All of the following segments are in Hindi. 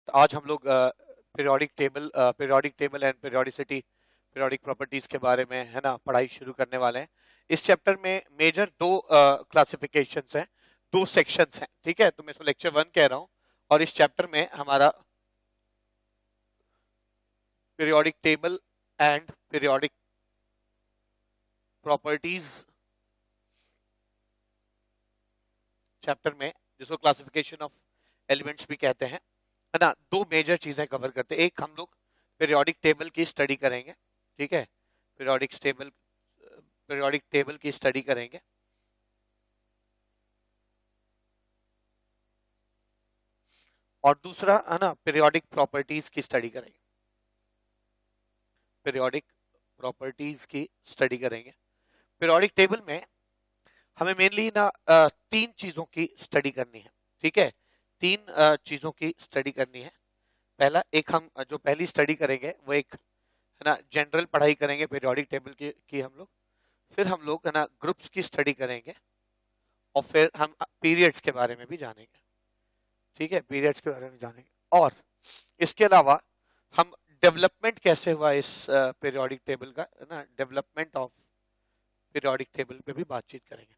तो आज हम लोग periodic table and periodicity, periodic properties के बारे में है ना पढ़ाई शुरू करने वाले हैं। इस चैप्टर में मेजर दो क्लासिफिकेशंस हैं, दो सेक्शंस हैं, ठीक है। तो मैं इसको लेक्चर 1 कह रहा हूँ और इस चैप्टर में हमारा periodic table and periodic properties chapter में, जिसको क्लासिफिकेशन ऑफ एलिमेंट्स भी कहते हैं, है ना, दो मेजर चीजें कवर करते हैं। एक हम लोग पीरियोडिक टेबल की स्टडी करेंगे, ठीक है, पीरियोडिक टेबल की स्टडी करेंगे। और दूसरा है ना पीरियोडिक प्रॉपर्टीज की स्टडी करेंगे, पीरियोडिक प्रॉपर्टीज की स्टडी करेंगे। पीरियोडिक टेबल में हमें मेनली ना तीन चीजों की स्टडी करनी है, ठीक है, तीन चीजों की स्टडी करनी है। पहला, एक हम जो पहली स्टडी करेंगे वो एक है ना जनरल पढ़ाई करेंगे पीरियोडिक टेबल की हम लोग। फिर हम लोग है ना ग्रुप्स की स्टडी करेंगे और फिर हम पीरियड्स के बारे में भी जानेंगे, ठीक है, पीरियड्स के बारे में जानेंगे। और इसके अलावा हम डेवलपमेंट कैसे हुआ इस पीरियोडिक टेबल का, है ना, डेवलपमेंट ऑफ पीरियोडिक टेबल पे भी बातचीत करेंगे,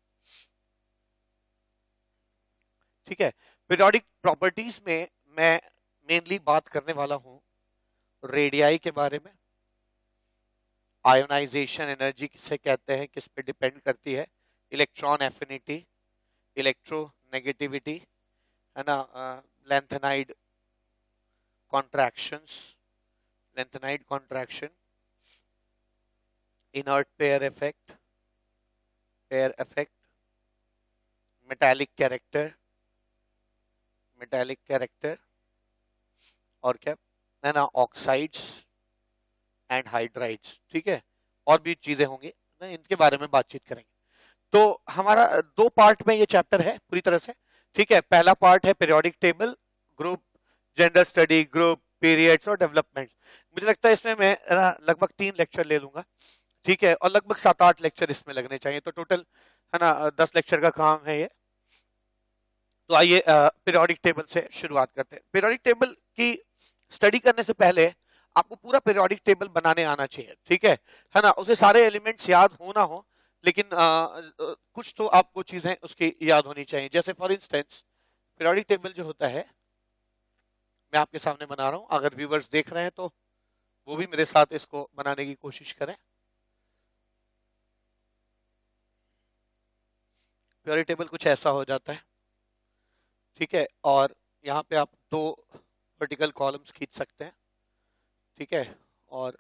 ठीक है। पीरियोडिक प्रॉपर्टीज में मैं मेनली बात करने वाला हूं रेडियाई के बारे में। आयोनाइजेशन एनर्जी किसे कहते हैं, किस पे डिपेंड करती है, इलेक्ट्रॉन एफिनिटी, इलेक्ट्रोनेगेटिविटी, है ना, lanthanide contractions, lanthanide contraction, inert pair effect, metallic character और क्या है ना, ऑक्साइड्स एंड हाइड्राइड्स, ठीक है, और भी चीजें होंगी ना, इनके बारे में बातचीत करेंगे। तो हमारा दो पार्ट में ये चैप्टर है पूरी तरह से, ठीक है। पहला पार्ट है periodic table, group, gender study, group, periods और डेवलपमेंट। मुझे लगता है इसमें मैं लगभग 3 लेक्चर ले लूंगा, ठीक है, और लगभग 7-8 लेक्चर इसमें लगने चाहिए, तो टोटल है ना 10 लेक्चर का काम है ये। तो आइए पीरियोडिक टेबल से शुरुआत करते हैं। पीरियोडिक टेबल की स्टडी करने से पहले आपको पूरा पीरियोडिक टेबल बनाने आना चाहिए, ठीक है ना, उसे सारे एलिमेंट्स याद हो ना हो, लेकिन कुछ तो आपको चीजें उसकी याद होनी चाहिए। जैसे फॉर इंस्टेंस पीरियोडिक टेबल जो होता है, मैं आपके सामने बना रहा हूं, अगर व्यूवर्स देख रहे हैं तो वो भी मेरे साथ इसको बनाने की कोशिश करें। पीरियोडिक टेबल कुछ ऐसा हो जाता है, ठीक है, और यहाँ पे आप 2 वर्टिकल कॉलम्स खींच सकते हैं, ठीक है, और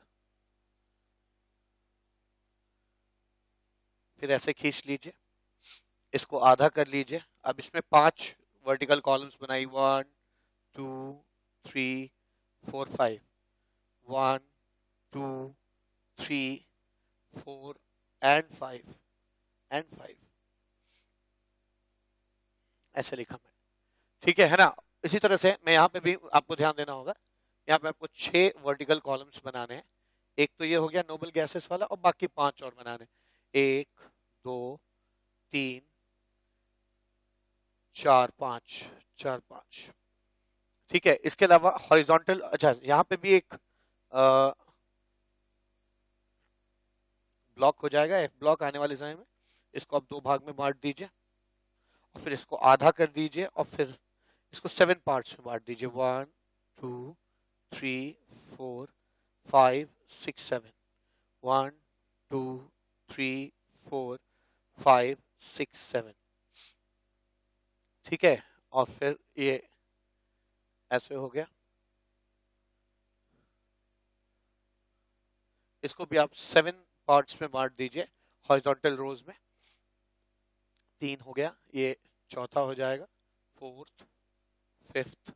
फिर ऐसे खींच लीजिए, इसको आधा कर लीजिए। अब इसमें 5 वर्टिकल कॉलम्स बनाई, 1 2 3 4 5, 1 2 3 4 एंड 5 ऐसे लिखा मैंने, ठीक है ना। इसी तरह से मैं यहाँ पे भी आपको ध्यान देना होगा, यहाँ पे आपको 6 वर्टिकल कॉलम्स बनाने हैं। एक तो ये हो गया नोबल गैसेस वाला, और बाकी 5 और बनाने, 1 2 3 4 5, ठीक है। इसके अलावा हॉरिजॉन्टल, अच्छा यहाँ पे भी एक ब्लॉक हो जाएगा, एफ ब्लॉक आने वाले समय में, इसको आप 2 भाग में बांट दीजिए और फिर इसको आधा कर दीजिए और फिर इसको 7 पार्ट्स में बांट दीजिए, 1 2 3 4 5 6 7, 1 2 3 4 5 6 7, ठीक है। और फिर ये ऐसे हो गया, इसको भी आप 7 पार्ट्स में बांट दीजिए हॉरिजॉन्टल रोज में। 3 हो गया, ये चौथा हो जाएगा, 4th 5th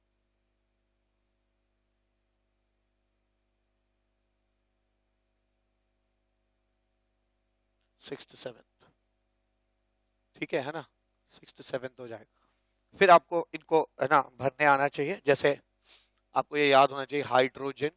6th 7th, ठीक है ना, 6th 7th हो जाएगा। फिर आपको इनको है ना भरने आना चाहिए। जैसे आपको ये याद होना चाहिए, हाइड्रोजन,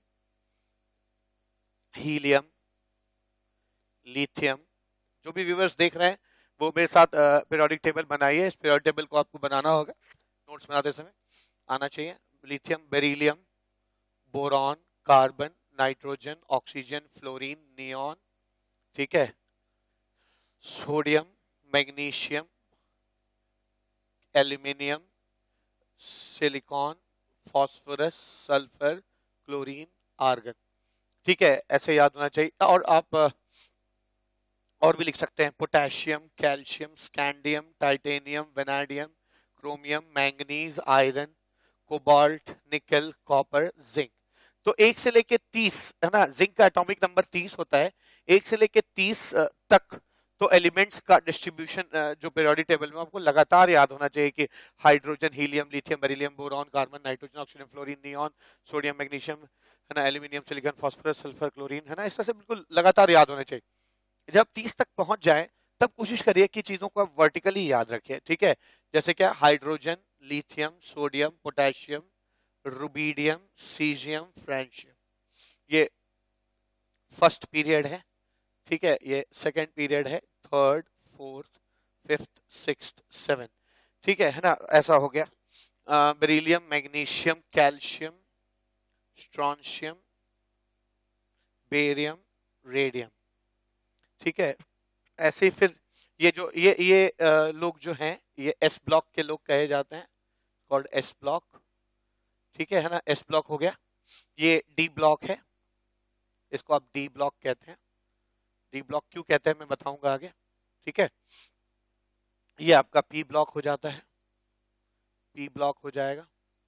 हीलियम, लिथियम। जो भी व्यूअर्स देख रहे हैं वो मेरे साथ पीरियोडिक टेबल बनाइए। इस पीरियोडिक टेबल को आपको बनाना होगा, नोट्स बनाते समय आना चाहिए। Lithium, beryllium, boron, carbon, nitrogen, oxygen, fluorine, neon, ठीक है, sodium, magnesium, aluminium, silicon, phosphorus, sulphur, chlorine, argon, ठीक है, ऐसे याद होना चाहिए। और आप और भी लिख सकते हैं, potassium, calcium, scandium, titanium, vanadium, chromium, manganese, iron, cobalt, nickel, copper, zinc. तो 1 से लेके 30 है ना, जिंक का एटॉमिक नंबर 30 होता है, 1 से लेके 30 तक। तो एलिमेंट्स का डिस्ट्रीब्यूशन जो पीरियोडिक टेबल में आपको लगातार याद होना चाहिए कि hydrogen, helium, lithium, beryllium, boron, carbon, nitrogen, oxygen, fluorine, neon, sodium, magnesium, है ना, aluminium, silicon, phosphorus, sulphur, chlorine, है ना, इस तरह से बिल्कुल लगातार याद होने चाहिए। जब 30 तक पहुंच जाए तब कोशिश करिए कि चीजों को आप वर्टिकली याद रखिए, ठीक है, जैसे क्या, hydrogen, lithium, sodium, potassium, rubidium, caesium, francium, ये फर्स्ट पीरियड है, ठीक है, ये सेकंड पीरियड है, third, fourth, fifth, sixth, seven, ठीक है ना, ऐसा हो गया। Beryllium, magnesium, calcium, strontium, barium, radium, ठीक है, ऐसे ही फिर ये जो ये लोग जो हैं, ये एस ब्लॉक के लोग कहे जाते हैं, कॉल्ड एस ब्लॉक, ठीक है ना, एस ब्लॉक हो गया। ये डी ब्लॉक है, इसको आप डी ब्लॉक कहते हैं। डी ब्लॉक क्यों कहते हैं मैं बताऊंगा आगे, ठीक है। ये आपका पी ब्लॉक हो जाता है, पी ब्लॉक हो जाएगा।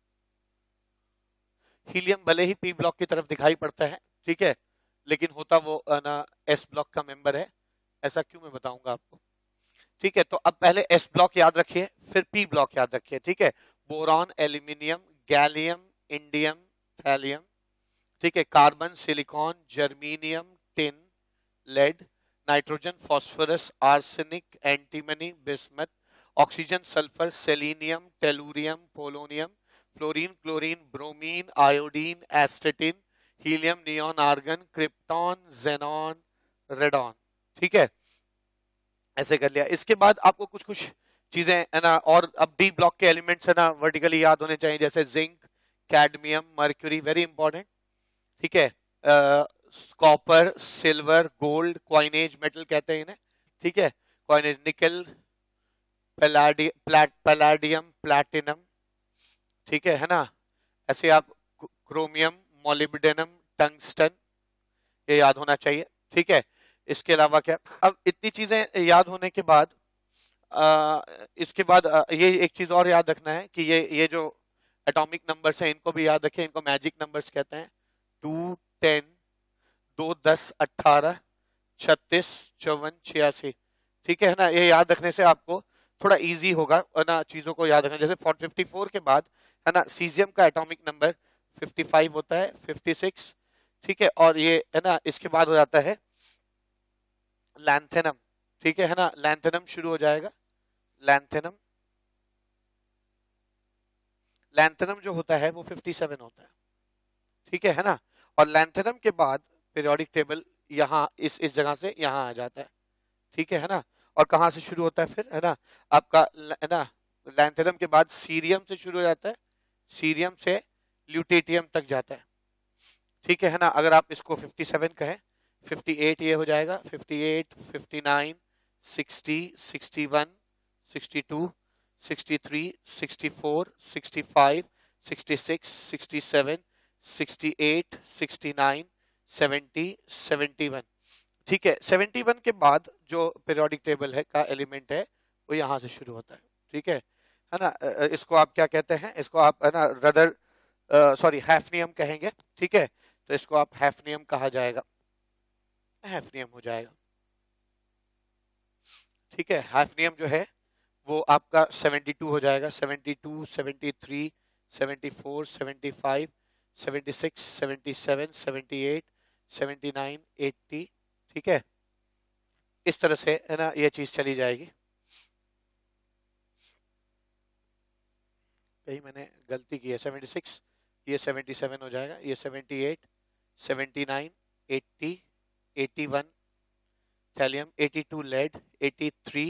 हीलियम भले ही पी ब्लॉक की तरफ दिखाई पड़ता है, ठीक है, लेकिन होता वो ना एस ब्लॉक का मेंबर है, ऐसा क्यों मैं बताऊंगा आपको, ठीक है। तो अब पहले एस ब्लॉक याद रखिए, फिर पी ब्लॉक याद रखिए, ठीक है। Boron, aluminium, gallium, indium, thallium, ठीक है, carbon, silicon, germanium, tin, lead, nitrogen, phosphorus, arsenic, antimony, bismuth, oxygen, sulphur, selenium, tellurium, polonium, fluorine, chlorine, bromine, iodine, astatine, helium, neon, argon, krypton, xenon, radon, ठीक है, ऐसे कर लिया। इसके बाद आपको कुछ कुछ चीजें है ना, और अब डी ब्लॉक के एलिमेंट्स है ना वर्टिकली याद होने चाहिए, जैसे zinc, cadmium, mercury, very important, ठीक है, copper, silver, gold, coinage metal कहते हैं इन्हें, ठीक है, क्वाइनेज, निकल, पैलाडियम, प्लैटिनम, ठीक है ना, ऐसे आप क्रोमियम, मोलिब्डेनम, टंगस्टन, ये याद होना चाहिए, ठीक है। इसके अलावा क्या, अब इतनी चीजें याद होने के बाद इसके बाद ये एक चीज और याद रखना है कि ये जो एटॉमिक नंबर्स हैं इनको भी याद रखें, इनको मैजिक नंबर्स कहते हैं। 2, 10, 2, 10, 18, 36, 54, 86, ठीक है ना, ये याद रखने से आपको थोड़ा इजी होगा ना चीजों को याद रखना। जैसे 54 के बाद है ना सीजियम का एटॉमिक नंबर 55 होता है, 56, ठीक है, और ये है ना इसके बाद हो जाता है लैंथेनम, ठीक है ना, लैंथेनम शुरू हो जाएगा, लैंथेनम, लैंथेनम जो होता है वो 57 होता है, ठीक है ना, और लैंथेनम के बाद पीरियोडिक टेबल यहाँ इस जगह से यहाँ आ जाता है, ठीक है ना, और कहाँ से शुरू होता है फिर है ना आपका, है ना, लैंथेनम के बाद सीरियम से शुरू हो जाता है, सीरियम से ल्यूटेटियम तक जाता है, ठीक है ना। अगर आप इसको 57 कहें, 58 ये हो जाएगा, 58, 59, 60, 61, 62, 63, 64, 65, 66, 67, 68, 69, 70, 71, ठीक है। 71 के बाद जो पीरियोडिक टेबल है का एलिमेंट है वो यहाँ से शुरू होता है, ठीक है ना। इसको आप क्या कहते हैं, इसको आप है ना रदर सॉरी हैफनियम कहेंगे, ठीक है, तो इसको आप हैफनियम कहा जाएगा, हैफनियम हो जाएगा, ठीक है। हैफनियम जो है वो आपका 72 हो जाएगा, 72, 73, 74, 75, 76, 77, 78, 79, 80, ठीक है, इस तरह से है ना ये चीज चली जाएगी। कहीं मैंने गलती की है, 76, ये 77 हो जाएगा, ये 78, 79, 80, 81 थैलियम, 82 लेड, 83,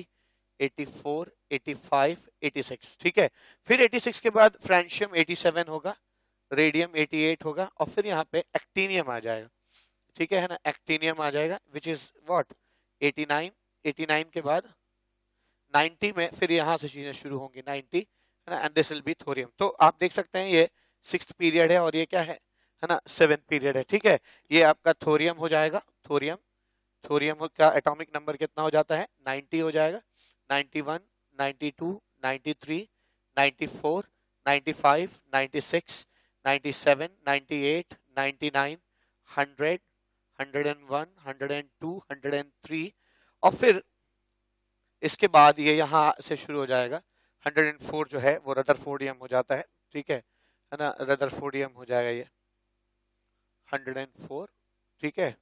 84, 85, 86, ठीक है। फिर 86 के बाद फ्रेंशियम 87 होगा, रेडियम 88 होगा, और फिर यहाँ पे एक्टीनियम आ जाएगा, ठीक है ना, एक्टीनियम आ जाएगा विच इज व्हाट 89, 89 के बाद 90 में फिर यहाँ से चीजें शुरू होंगी 90, है ना, and this will be thorium. तो आप देख सकते हैं ये 6th पीरियड है और ये क्या है ना 7th पीरियड है, ठीक है। ये आपका थोरियम हो जाएगा, थोरियम, थोरियम का एटॉमिक नंबर कितना हो जाता है 90 हो जाएगा, 91, 92, 93, 94, 95, 96, 97, 98, 99, 100, 101, 102, 103, और फिर इसके बाद ये यहाँ से शुरू हो जाएगा 104 जो है वो रदरफोर्डियम हो जाता है, ठीक है ना, रदरफोर्डियम हो जाएगा ये 104, ठीक है,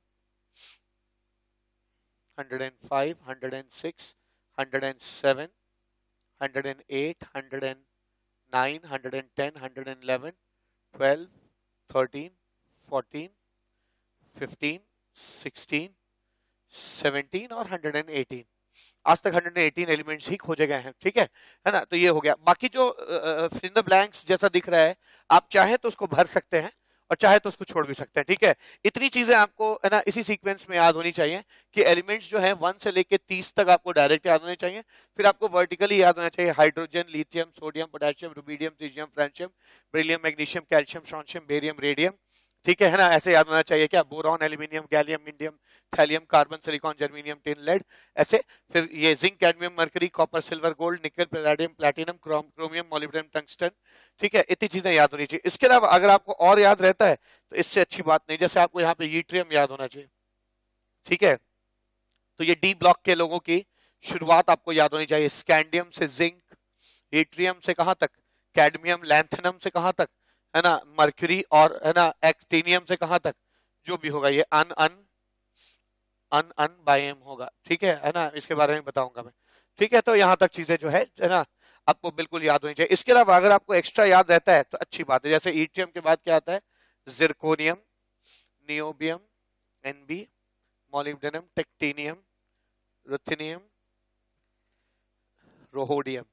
105, 106, 107, 108, 109, 110, 111, 12, 13, 14, 15, 16, 17 और 118, आज तक 118 एलिमेंट्स ही खोजे गए हैं, ठीक है ना। तो ये हो गया। बाकी जो फिल इन द ब्लैंक्स जैसा दिख रहा है, आप चाहे तो उसको भर सकते हैं और चाहे तो उसको छोड़ भी सकते हैं, ठीक है। इतनी चीजें आपको है ना इसी सीक्वेंस में याद होनी चाहिए कि एलिमेंट्स जो है 1 से लेके 30 तक आपको डायरेक्ट याद होने चाहिए, फिर आपको वर्टिकली याद होना चाहिए hydrogen, lithium, sodium, potassium, rubidium, tritium, francium, beryllium, magnesium, calcium, strontium, barium, radium, ठीक है ना, ऐसे याद होना चाहिए क्या, boron, aluminium, gallium, indium, thallium, carbon, silicon, germanium, tin, lead, ऐसे। फिर ये zinc, cadmium, mercury, copper, silver, gold, nickel, palladium, platinum, chromium, molybdenum, tungsten, ठीक है, इतनी चीजें याद होनी चाहिए। इसके अलावा अगर आपको और याद रहता है तो इससे अच्छी बात नहीं, जैसे आपको यहाँ पे यूट्रियम याद होना चाहिए, ठीक है, तो ये डी ब्लॉक के लोगों की शुरुआत आपको याद होनी चाहिए, स्कैंडियम से जिंक, यूट्रियम से कहां तक, कैडमियम, लैंथेनम से कहां तक, है ना, मर्क्यूरी, और है ना एक्टिनियम से कहां तक, जो भी होगा ये अन अन अन अन बायम होगा, ठीक है ना, इसके बारे में बताऊंगा मैं, ठीक है। तो यहां तक चीजें जो है ना आपको बिल्कुल याद होनी चाहिए। इसके अलावा अगर आपको एक्स्ट्रा याद रहता है तो अच्छी बात है, जैसे ईट्रियम के बाद क्या आता है, zirconium, niobium, NB, molybdenum, technetium, ruthenium, rhodium,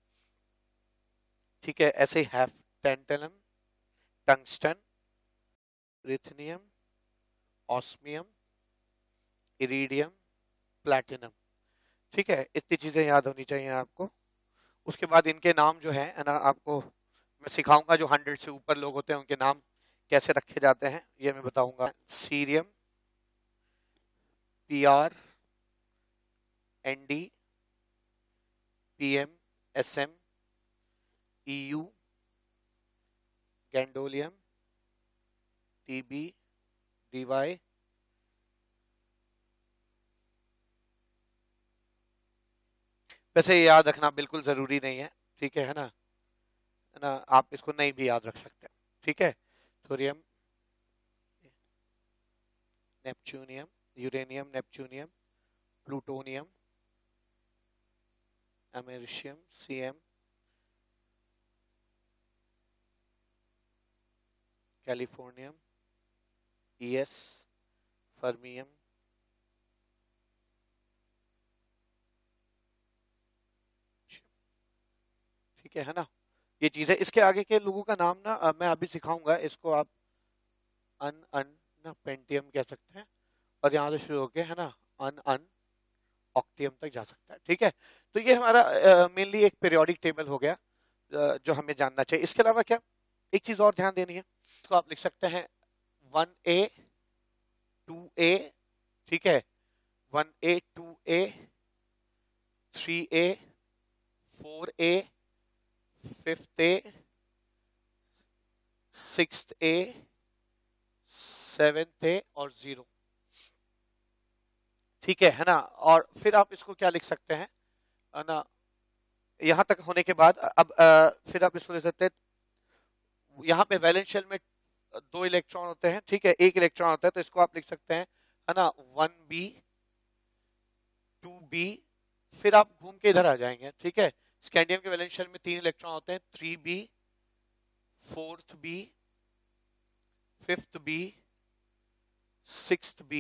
ठीक है, ऐसे ही hafnium tantalum, tungsten, rhenium, osmium, iridium, platinum, ठीक है, इतनी चीजें याद होनी चाहिए आपको। उसके बाद इनके नाम जो है ना आपको मैं सिखाऊंगा, जो 100 से ऊपर लोग होते हैं उनके नाम कैसे रखे जाते हैं ये मैं बताऊंगा। Cerium, PR, ND, PM, SM, EU, gadolinium, TB, DY, वैसे याद रखना बिल्कुल जरूरी नहीं है, ठीक है ना, आप इसको नहीं भी याद रख सकते, ठीक है। Thorium, neptunium, uranium, neptunium, plutonium, americium, CM, californium, ES, fermium, ठीक है ना, ये चीज है। इसके आगे के लोगों का नाम ना मैं अभी सिखाऊंगा, इसको आप अन अन ना पेंटियम कह सकते हैं, और यहाँ से शुरू होके है ना अन अन ऑक्टियम तक जा सकता है, ठीक है। तो ये हमारा मेनली एक पीरियोडिक टेबल हो गया जो हमें जानना चाहिए। इसके अलावा क्या एक चीज और ध्यान देनी है, इसको आप लिख सकते हैं 1A 2A, ठीक है, 1A 2A 3A 4A 5th A 6th A 7th A और 0, ठीक है ना। और फिर आप इसको क्या लिख सकते हैं ना, यहां तक होने के बाद अब फिर आप इसको लिख सकते हैं, यहाँ पे वैलेंस शेल में 2 इलेक्ट्रॉन होते हैं, ठीक है, 1 इलेक्ट्रॉन होता है, तो इसको आप लिख सकते हैं है ना 1B 2B, फिर आप घूम के इधर आ जाएंगे, ठीक है, स्कैंडियम के वैलेंस शेल में 3 इलेक्ट्रॉन होते हैं, 3B 4th B 5th B 6th B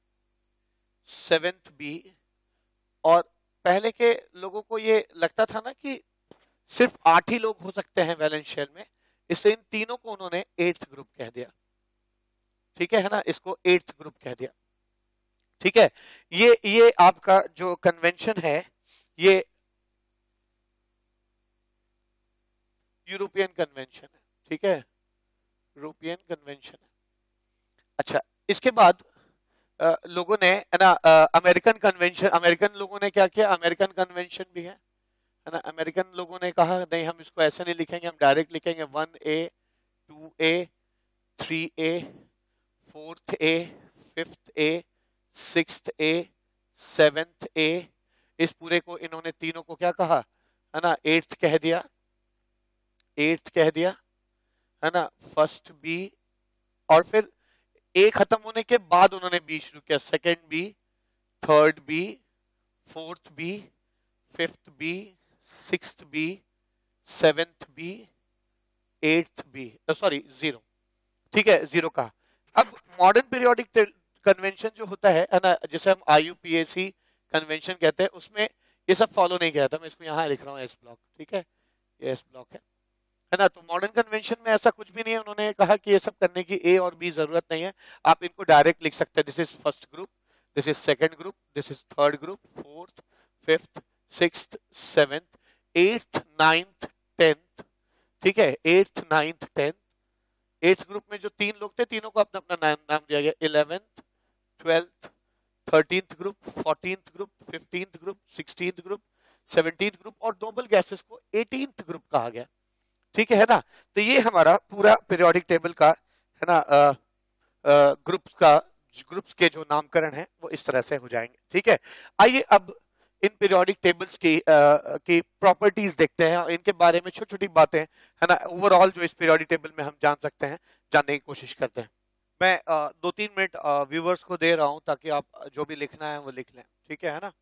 7th B, और पहले के लोगों को ये लगता था ना कि सिर्फ 8 ही लोग हो सकते हैं वैलेंस शेल में, इसलिए इन तीनों को उन्होंने 8th ग्रुप कह दिया। ठीक है ना, इसको 8th ग्रुप कह दिया। ठीक है, ये आपका जो कन्वेंशन है ये यूरोपियन कन्वेंशन है। ठीक है, यूरोपियन कन्वेंशन है। अच्छा, इसके बाद लोगों ने है ना अमेरिकन कन्वेंशन, अमेरिकन लोगों ने क्या किया, अमेरिकन कन्वेंशन भी है ना, अमेरिकन लोगों ने कहा नहीं हम इसको ऐसे नहीं लिखेंगे, हम डायरेक्ट लिखेंगे 1A 2A 3A 4th A 5th A 6th A 7th A, इस पूरे को इन्होंने तीनों को क्या कहा है ना, 8th कह दिया, 8th कह दिया है ना, फर्स्ट B, और फिर A खत्म होने के बाद उन्होंने B शुरू किया, second B, third B, fourth B, fifth B, sixth B, seventh B, 8th B, sorry 0। ठीक है, 0 कहा। अब मॉडर्न पीरियोडिक कन्वेंशन जो होता है ना, जिसे हम IUPAC कन्वेंशन कहते हैं, उसमें ये सब फॉलो नहीं किया था। मैं इसको यहाँ लिख रहा हूँ S ब्लॉक। ठीक है, ये S ब्लॉक है ना। तो मॉडर्न कन्वेंशन में ऐसा कुछ भी नहीं है, उन्होंने कहा कि ये सब करने की A और B जरूरत नहीं है, आप इनको डायरेक्ट लिख सकते हैं। This is first group, this is second group, this is third group, fourth, fifth, sixth, seventh, 8th 9th 10th। ठीक है, 8th 9th 10th। 8th group में जो 3 लोग थे, तीनों को अपना अपना नाम दिया गया, 11th 12th 13th group, 14th group, 15th group, 16th group, 17th group, और नोबल गैसेस को 18th ग्रुप कहा गया। ठीक है ना। तो ये हमारा पूरा पीरियोडिक टेबल का है ना ग्रुप्स के जो नामकरण है वो इस तरह से हो जाएंगे। ठीक है, आइए अब इन पीरियोडिक टेबल्स की प्रॉपर्टीज देखते हैं, और इनके बारे में छोटी छोटी बातें है ना ओवरऑल जो इस पीरियोडिक टेबल में हम जान सकते हैं, जानने की कोशिश करते हैं। मैं 2-3 मिनट व्यूवर्स को दे रहा हूं ताकि आप जो भी लिखना है वो लिख लें। ठीक है ना।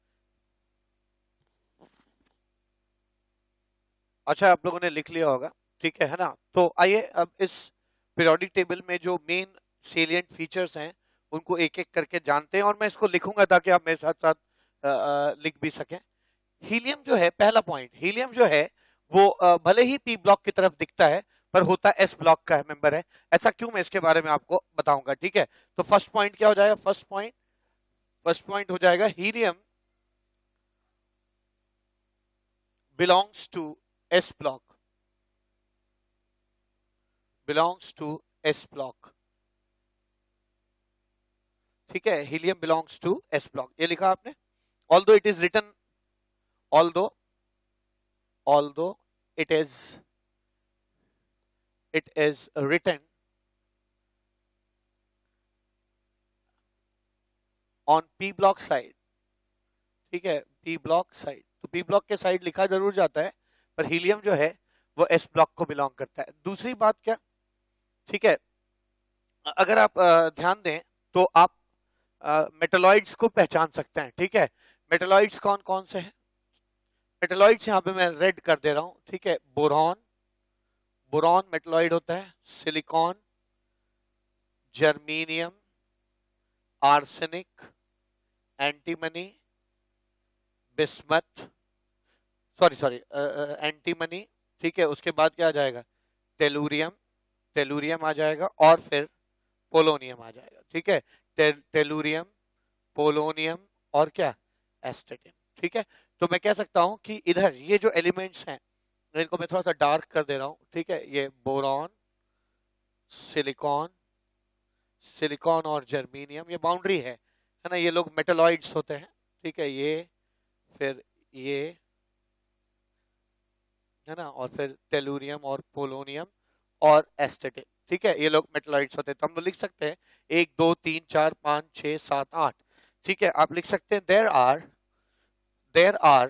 अच्छा, आप लोगों ने लिख लिया होगा। ठीक है ना। तो आइए अब इस पीरियोडिक टेबल में जो मेन सेलिएंट फीचर्स हैं उनको एक एक करके जानते हैं, और मैं इसको लिखूंगा ताकि आप मेरे साथ साथ लिख भी सकें। हीलियम जो है, पहला पॉइंट, हीलियम जो है वो भले ही पी ब्लॉक की तरफ दिखता है पर होता एस ब्लॉक का मेंबर है। ऐसा क्यों, मैं इसके बारे में आपको बताऊंगा। ठीक है, तो फर्स्ट पॉइंट क्या हो जाएगा, फर्स्ट पॉइंट हो जाएगा helium belongs to S block, belongs to S block. ठीक है, helium belongs to S block, ये लिखा आपने। ऑल्दो इट इज रिटन, ऑल्दो it is written on p block side। ठीक है, p block side, तो p block के साइड लिखा जरूर जाता है, पर हीलियम जो है वो s ब्लॉक को बिलोंग करता है। दूसरी बात क्या, ठीक है, अगर आप ध्यान दें तो आप मेटलॉइड्स को पहचान सकते हैं। ठीक है, मेटलॉइड्स कौन कौन से हैं, मेटलॉइड्स यहाँ पे मैं रेड कर दे रहा हूं। ठीक है, बोरॉन, बोरॉन मेटलॉइड होता है, silicon, germanium, arsenic, antimony, bismuth, sorry antimony. ठीक है, उसके बाद क्या आ जाएगा, टेलुरियम, टेलुरियम आ जाएगा, और फिर पोलोनियम आ जाएगा। ठीक है, टेलुरियम, पोलोनियम, और क्या, एस्टेटिन। ठीक है, तो मैं कह सकता हूं कि इधर ये जो एलिमेंट्स हैं इनको मैं थोड़ा सा डार्क कर दे रहा हूं। ठीक है, ये बोरॉन, सिलिकॉन, सिलिकॉन और जर्मीनियम, ये बाउंड्री है ना, ये लोग मेटलॉइड्स होते हैं। ठीक है, ये फिर ये है ना, और फिर टेलुरियम और पोलोनियम और एस्टेटिन। ठीक है, ये लोग मेटलॉइड्स होते हैं। तो हम लोग लिख सकते हैं 1 2 3 4 5 6 7 8। ठीक है, आप लिख सकते हैं देयर आर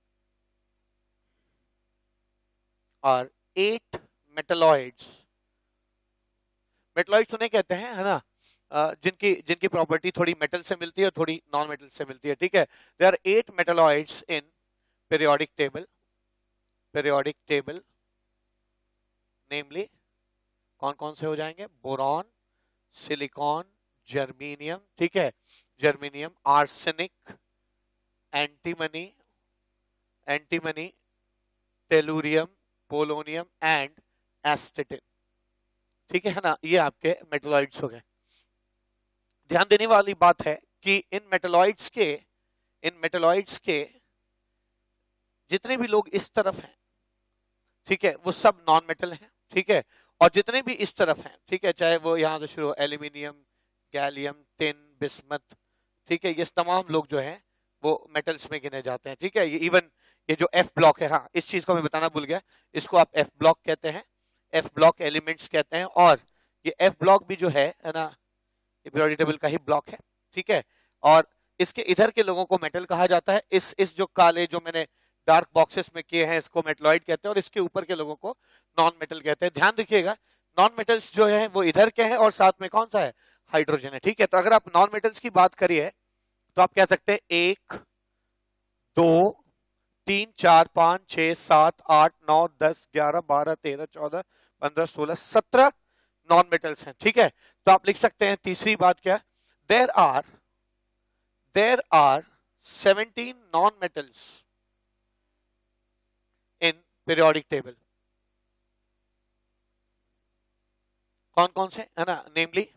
8 मेटलॉइड्स। मेटलॉइड्स उन्हें कहते हैं है ना जिनकी जिनकी प्रॉपर्टी थोड़ी मेटल से मिलती है और थोड़ी नॉन मेटल से मिलती है। ठीक है, there are 8 metalloids in periodic table, periodic table, namely कौन कौन से हो जाएंगे, बोरॉन, सिलिकॉन, जर्मीनियम। ठीक है, germanium, arsenic, antimony, antimony, tellurium, polonium and astatine, ठीक है ना, ये आपके मेटलॉइड्स हो गए। ध्यान देने वाली बात है कि इन मेटलॉइड्स के जितने भी लोग इस तरफ हैं, ठीक है, वो सब नॉन मेटल हैं, ठीक है, और जितने भी इस तरफ हैं, ठीक है, चाहे वो यहां से शुरू हो, एल्यूमिनियम, गैलियम, टिन, बिस्मथ, ठीक है, ये तमाम लोग जो हैं वो मेटल्स में गिने जाते हैं, ठीक है। ये इवन ये जो एफ ब्लॉक है, हाँ इस चीज को मैं बताना भूल गया, इसको आप एफ ब्लॉक कहते हैं, एफ ब्लॉक एलिमेंट्स कहते हैं, और ये एफ ब्लॉक भी जो है ना, ये पीरियोडिक टेबल का ही ब्लॉक है, ठीक है, और इसके इधर के लोगों को मेटल कहा जाता है, इस जो काले जो मैंने डार्क बॉक्सेस में किए हैं इसको मेटलॉइड कहते हैं, और इसके ऊपर के लोगों को नॉन मेटल कहते हैं। ध्यान रखिएगा, नॉन मेटल्स जो है वो इधर के हैं और साथ में कौन सा है, हाइड्रोजन है, ठीक है। तो अगर आप नॉन मेटल्स की बात करिए तो आप कह सकते हैं 1 2 3 4 5 6 7 8 9 10 11 12 13 14 15 16 17 नॉन मेटल्स हैं, ठीक है। तो आप लिख सकते हैं तीसरी बात क्या, there are 17 non metals in periodic table. कौन कौन से है ना,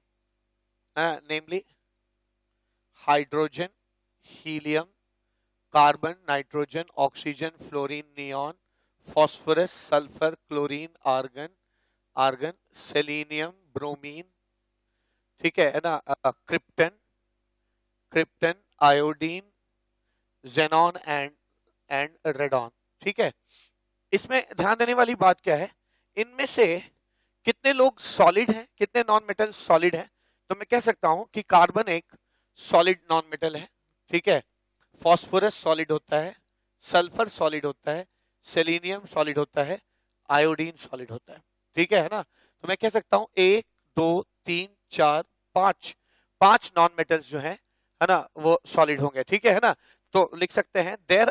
namely hydrogen, helium, carbon, nitrogen, oxygen, fluorine, neon, phosphorus, sulphur, chlorine, argon, selenium, bromine, ठीक है ना, krypton, iodine, xenon and radon, ठीक है। इसमें ध्यान देने वाली बात क्या है, इनमें से कितने लोग सॉलिड हैं, कितने नॉन मेटल सॉलिड हैं, तो मैं कह सकता हूं कि कार्बन एक सॉलिड नॉन मेटल है, ठीक है, फॉस्फोरस सॉलिड होता है, सल्फर सॉलिड होता है, सेलेनियम सॉलिड होता है, आयोडीन सॉलिड होता है, ठीक है ना। तो मैं कह सकता हूं 1 2 3 4 5 नॉन मेटल्स जो है ना वो सॉलिड होंगे, ठीक है ना। तो लिख सकते हैं there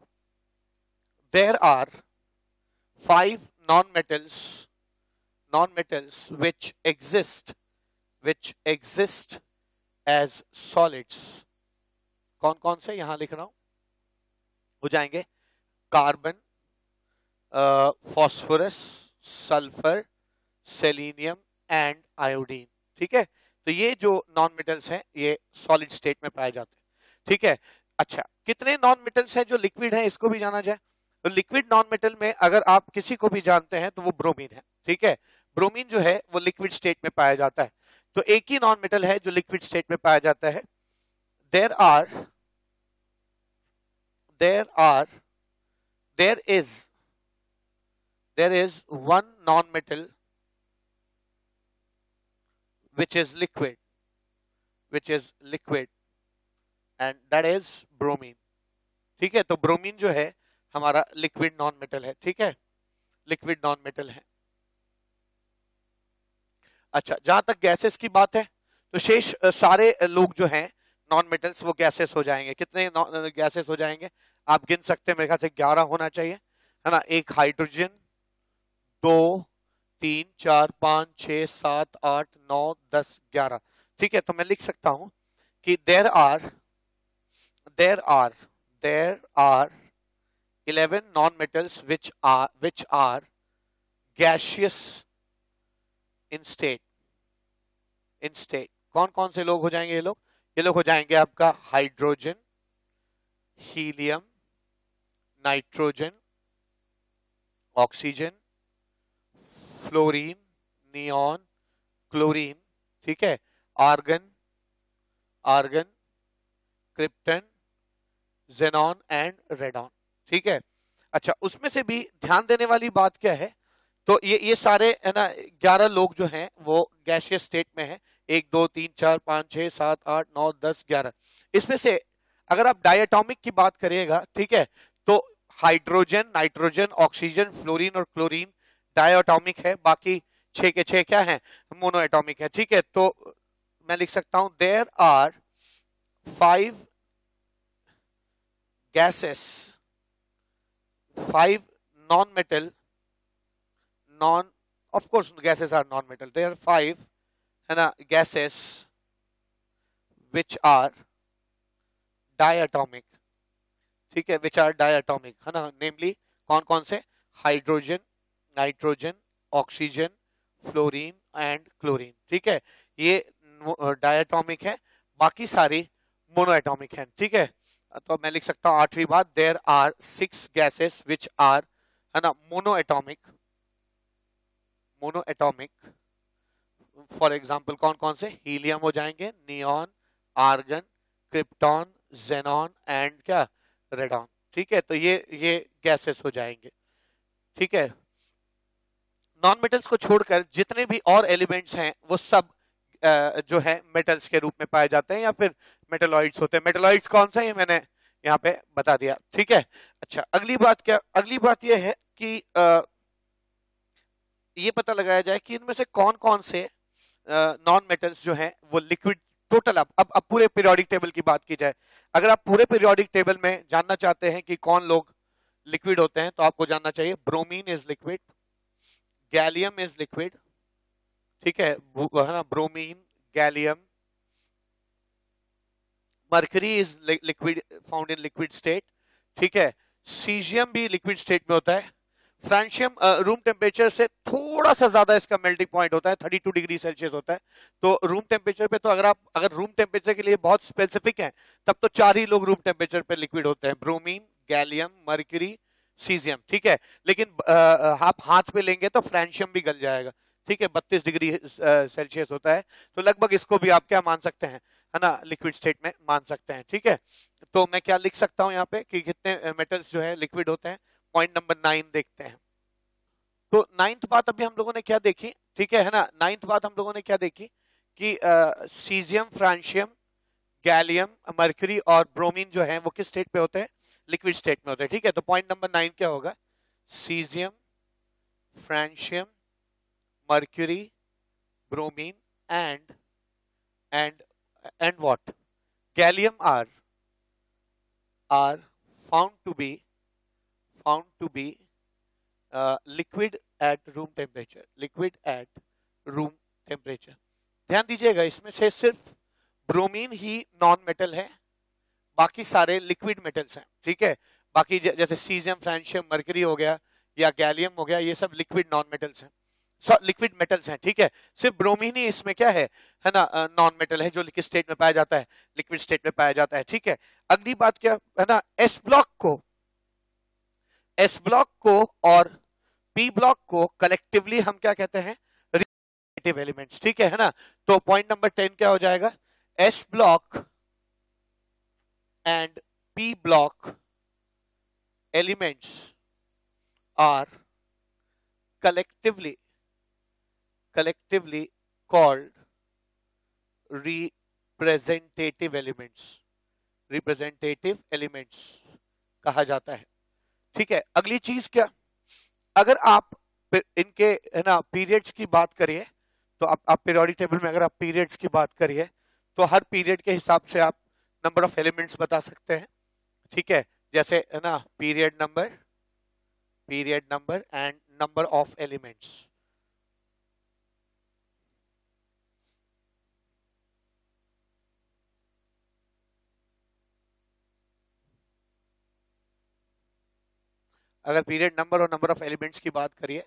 are 5 non metals which exist as solids। कौन कौन से यहां लिख रहा हूं, हो जाएंगे carbon, phosphorus, sulphur, selenium and iodine, ठीक है। तो ये जो नॉन मेटल्स हैं ये सॉलिड स्टेट में पाए जाते हैं, ठीक है। अच्छा, कितने नॉन मेटल्स हैं जो लिक्विड हैं, इसको भी जाना जाए। तो लिक्विड नॉन मेटल में अगर आप किसी को भी जानते हैं तो वो ब्रोमीन है, ठीक है। ब्रोमीन जो है वो लिक्विड स्टेट में पाया जाता है। तो एक ही नॉन मेटल है जो लिक्विड स्टेट में पाया जाता है। There is one non metal which is liquid and that is bromine, ठीक है। तो ब्रोमीन जो है हमारा लिक्विड नॉन मेटल है, ठीक है, लिक्विड नॉन मेटल है। अच्छा, जहां तक गैसेस की बात है तो शेष सारे लोग जो हैं नॉन मेटल्स वो गैसेस हो जाएंगे। कितने गैसेस हो जाएंगे आप गिन सकते हैं, मेरे ख्याल से 11 होना चाहिए, है ना। एक हाइड्रोजन, 2 3 4 5 6 7 8 9 10 11, ठीक है। तो मैं लिख सकता हूं कि there are 11 non metals which are gaseous in state। कौन कौन से लोग हो जाएंगे, ये लोग हो जाएंगे आपका hydrogen, helium, nitrogen, oxygen, fluorine, neon, chlorine, ठीक है, argon, krypton, xenon and radon, ठीक है। अच्छा, उसमें से भी ध्यान देने वाली बात क्या है, तो ये सारे है ना 11 लोग जो हैं वो गैसियस स्टेट में हैं। 1 2 3 4 5 6 7 8 9 10 11। इसमें से अगर आप डायटोमिक की बात करिएगा, ठीक है, तो हाइड्रोजन, नाइट्रोजन, ऑक्सीजन, फ्लोरीन और क्लोरीन डायटोमिक है, बाकी 6 के 6 क्या हैं, मोनो एटॉमिक है, ठीक है। तो मैं लिख सकता हूं there are 5 gases, 5 non-metal, of course gases are non-metal, there are 5 है ना gases which are diatomic, ठीक है, which are diatomic, है ना, namely कौन कौन से, hydrogen, nitrogen, oxygen, fluorine and chlorine. ठीक है, ये डायटॉमिक है, बाकी सारी मोनोएटॉमिक है। ठीक है, तो मैं लिख सकता हूं 8वीं बात, there are 6 gases which are, है ना, मोनोएटॉमिक। फॉर एग्जांपल कौन कौन से, हीलियम हो जाएंगे, neon, argon, krypton, xenon and क्या, रेडॉन। ठीक है, तो ये गैसेस हो जाएंगे। ठीक है, नॉन मेटल्स को छोड़कर जितने भी और एलिमेंट्स हैं वो सब जो है मेटल्स के रूप में पाए जाते हैं या फिर मेटलॉइड्स होते हैं। मेटलॉइड्स कौन सा, ये मैंने यहाँ पे बता दिया। ठीक है, अच्छा अगली बात क्या, अगली बात ये है कि ये पता लगाया जाए कि इनमें से कौन कौन से नॉन मेटल्स जो हैं वो लिक्विड, टोटल अब पूरे पीरियोडिक टेबल की बात की जाए, अगर आप पूरे पीरियोडिक टेबल में जानना चाहते हैं कि कौन लोग लिक्विड होते हैं तो आपको जानना चाहिए bromine is liquid, gallium is liquid. ठीक है ना, bromine, gallium, mercury is liquid, found in liquid state. ठीक है, सीजियम भी लिक्विड स्टेट में होता है। फ्रांशियम रूम टेम्परेचर से थोड़ा सा ज्यादा इसका मेल्टिंग पॉइंट होता है, 32 डिग्री सेल्सियस होता है। तो रूम टेम्परेचर पे तो अगर रूम टेम्परेचर के लिए बहुत स्पेसिफिक है तब तो 4 ही लोग रूम टेम्परेचर पे लिक्विड होते हैं, ब्रोमीन, गैलियम, मर्क्यूरी, सीजियम। ठीक है, लेकिन आप हाथ पे लेंगे तो फ्रांशियम भी गल जाएगा। ठीक है, 32 डिग्री सेल्सियस होता है, तो लगभग इसको भी आप क्या मान सकते हैं, है ना, लिक्विड स्टेट में मान सकते हैं। ठीक है, तो मैं क्या लिख सकता हूं यहाँ पे कि कितने मेटल्स जो है लिक्विड होते हैं। पॉइंट नंबर 9 देखते हैं। तो 9th बात अभी हम लोगों ने क्या देखी, ठीक है ना, 9th बात हम लोगों ने क्या देखी कि सीजियम, फ्रांशियम, गैलियम, मर्क्यूरी और ब्रोमीन जो है वो किस स्टेट पे होते हैं, लिक्विड स्टेट में होते हैं। ठीक है, तो पॉइंट नंबर 9 क्या होगा, caesium, francium, mercury, bromine and what, gallium are found to be liquid at room temperature, ध्यान दीजिएगा, इसमें से सिर्फ ब्रोमीन ही नॉन मेटल है, बाकी सारे लिक्विड मेटल्स हैं। ठीक है, बाकी जैसे सीजियम, फ्रांशियम, मर्क्यूरी हो गया या गैलियम हो गया, ये सब लिक्विड नॉन मेटल्स हैं, लिक्विड मेटल्स हैं। ठीक है, सिर्फ ब्रोमीन ही इसमें क्या है ना, नॉन मेटल है, जो किस स्टेट में पाया जाता है, लिक्विड स्टेट में पाया जाता है। ठीक है, अगली बात क्या है ना, एस ब्लॉक को और पी ब्लॉक को कलेक्टिवली हम क्या कहते हैं, रिलेटिव एलिमेंट्स। ठीक है ना, तो पॉइंट नंबर 10 क्या हो जाएगा, S block and P block elements are collectively called representative elements कहा जाता है। ठीक है, अगली चीज क्या, अगर आप इनके है ना पीरियड्स की बात करिए, तो आप पीरियोडिक टेबल में अगर आप पीरियड्स की बात करिए तो हर पीरियड के हिसाब से आप नंबर ऑफ एलिमेंट्स बता सकते हैं। ठीक है, जैसे है ना period number and number of elements. अगर पीरियड नंबर और नंबर ऑफ एलिमेंट्स की बात करिए,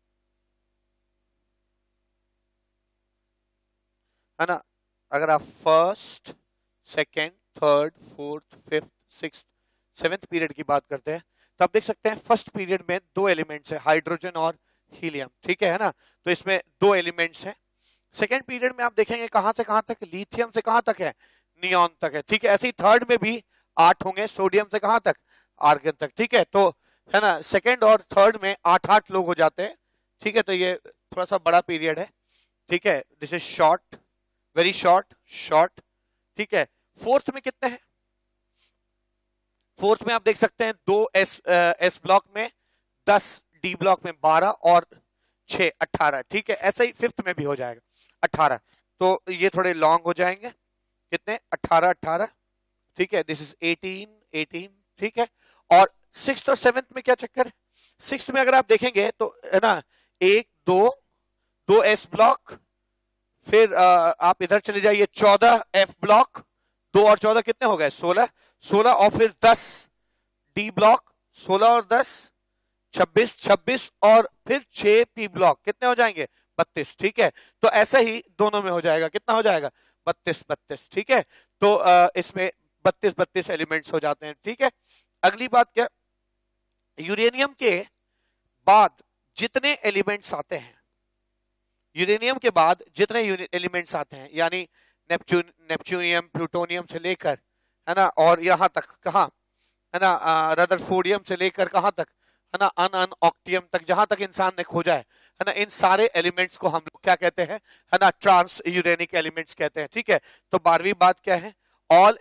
है ना, अगर आप first, second, third, fourth, fifth, sixth, seventh period की बात करते हैं तो आप देख सकते हैं फर्स्ट पीरियड में 2 एलिमेंट्स है, हाइड्रोजन और हीलियम। ठीक है ना, तो इसमें 2 एलिमेंट्स हैं। सेकेंड पीरियड में आप देखेंगे कहां से कहां तक, लिथियम से कहां तक है, नियॉन तक है। ठीक है, ऐसे ही थर्ड में भी 8 होंगे, सोडियम से कहां तक, आर्गन तक। ठीक है, तो है ना सेकेंड और थर्ड में 8 लोग हो जाते हैं। ठीक है, तो ये थोड़ा सा बड़ा पीरियड है। ठीक है, this is short, very short. ठीक है, फोर्थ में कितने हैं, फोर्थ में आप देख सकते हैं 2 एस ब्लॉक में 10, डी ब्लॉक में 12 और 6 18। ठीक है, ऐसे ही फिफ्थ में भी हो जाएगा 18, तो ये थोड़े लॉन्ग हो जाएंगे, कितने 18। ठीक है, दिस इज 18। ठीक है, और सिक्स्थ और सेवेंथ में क्या चक्कर है, सिक्स्थ में अगर आप देखेंगे तो है ना 1 2 एस ब्लॉक, फिर आप इधर चले जाइए 14 एफ ब्लॉक, 2 और 14 कितने हो गए, 16 और फिर 10 डी ब्लॉक, 16 और 10 26 26 और फिर 6 पी ब्लॉक, कितने हो जाएंगे? 32। ठीक है, तो ऐसा ही दोनों में हो जाएगा, कितना हो जाएगा? 32 32। ठीक है, तो इसमें 32 32 एलिमेंट्स हो जाते हैं। ठीक है, अगली बात क्या, यूरेनियम के बाद जितने एलिमेंट्स आते हैं, यूरेनियम के बाद जितने एलिमेंट्स आते हैं, यानी नेपच्यूनियम प्लूटोनियम से लेकर, है ना, और यहां तक कहां, है ना, रदरफोर्डियम से लेकर कहां तक, है ना, ऑक्टियम तक, जहां तक इंसान ने खोजा है ना, इन सारे एलिमेंट्स को हम लोग क्या कहते हैं, है ना, ट्रांस यूरेनिक एलिमेंट्स कहते हैं। ठीक है, तो 12वीं बात क्या है, all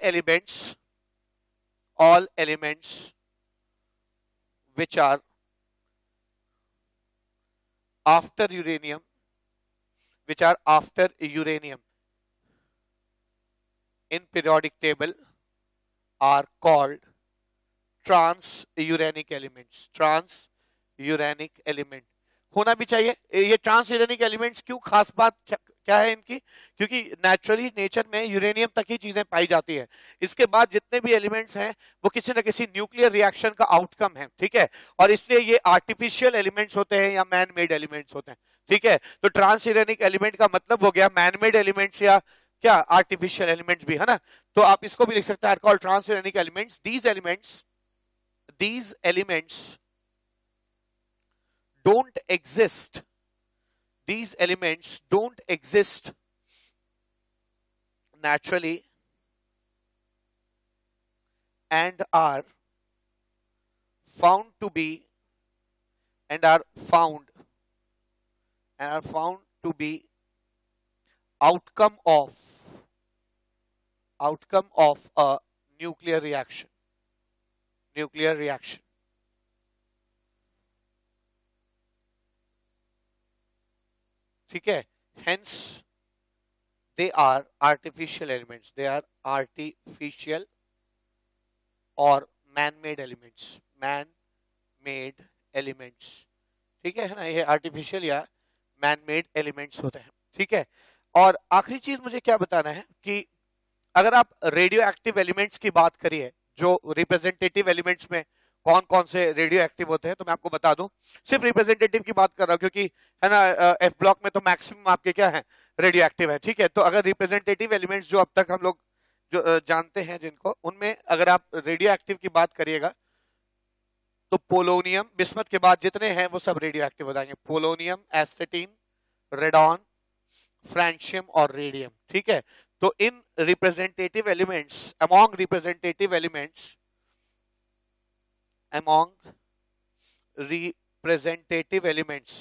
elements which are after uranium in periodic table are called trans-uranic element होना भी चाहिए। ये ट्रांस-यूरेनिक एलिमेंट्स क्यों खास बात क्या है इनकी, क्योंकि नेचुरली नेचर में यूरेनियम तक ही चीजें पाई जाती है, इसके बाद जितने भी एलिमेंट्स हैं वो किसी न किसी न्यूक्लियर रिएक्शन का आउटकम है। ठीक है, और इसलिए ये आर्टिफिशियल एलिमेंट्स होते हैं या मैन मेड एलिमेंट्स होते हैं। ठीक है, तो ट्रांस-यूरेनिक एलिमेंट का मतलब हो गया मैन मेड एलिमेंट्स या क्या आर्टिफिशियल एलिमेंट्स भी, है ना, तो आप इसको भी लिख सकते हैं called transuranic elements. these elements don't exist naturally and are found to be outcome of a nuclear reaction. ठीक है, hence they are artificial elements, और man-made elements। ठीक है ना, ये आर्टिफिशियल या मैन-मेड एलिमेंट्स होते हैं। ठीक है, और आखिरी चीज मुझे क्या बताना है कि अगर आप रेडियो एक्टिव एलिमेंट्स की बात करिए, जो रिप्रेजेंटेटिव एलिमेंट्स में कौन कौन से रेडियो एक्टिव होते हैं, तो मैं आपको बता दूं, सिर्फ रिप्रेजेंटेटिव की बात कर रहा हूं क्योंकि, है ना, एफ ब्लॉक में तो मैक्सिमम आपके क्या है, रेडियो एक्टिव है। ठीक है, तो अगर रिप्रेजेंटेटिव एलिमेंट्स जो अब तक हम लोग जो जानते हैं जिनको, उनमें अगर आप रेडियो एक्टिव की बात करिएगा तो पोलोनियम, बिस्मथ के बाद जितने हैं वो सब रेडियो एक्टिव हो जाएंगे, पोलोनियम, एस्टेटिन, रेडॉन, फ्रांशियम और रेडियम। ठीक है, तो इन representative elements, among representative elements,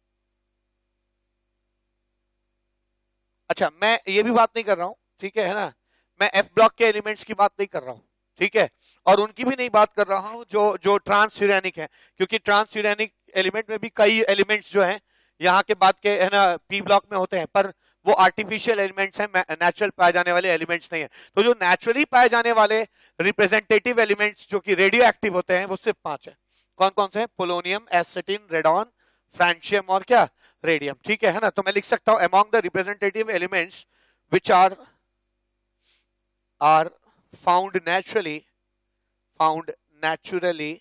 अच्छा, मैं ये भी बात नहीं कर रहा हूं, ठीक है ना, मैं एफ ब्लॉक के एलिमेंट्स की बात नहीं कर रहा हूं, ठीक है, और उनकी भी नहीं बात कर रहा हूं जो ट्रांस-यूरेनिक है, क्योंकि ट्रांस-यूरेनिक एलिमेंट में भी कई एलिमेंट्स जो हैं यहाँ के बाद के, है ना, पी ब्लॉक में होते हैं, पर वो आर्टिफिशियल एलिमेंट्स हैं, नेचुरल पाए जाने वाले एलिमेंट्स नहीं है। तो जो नेचुरली पाए जाने वाले रिप्रेजेंटेटिव एलिमेंट्स जो कि रेडियो एक्टिव होते हैं वो सिर्फ 5 है। कौन कौन से हैं? पोलोनियम, एसिटिन, रेडॉन, फ्रांशियम और क्या, रेडियम। ठीक है ना, तो मैं लिख सकता हूं among the representative elements which are found naturally